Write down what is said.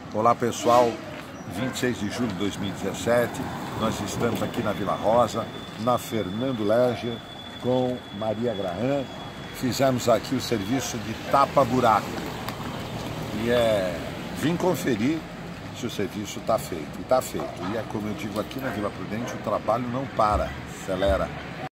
Olá pessoal, 26 de julho de 2017, nós estamos aqui na Vila Rosa, na Fernando Lerger, com Maria Graham. Fizemos aqui o serviço de tapa-buraco e vim conferir se o serviço está feito. E está feito. E é como eu digo aqui na Vila Prudente, o trabalho não para, acelera.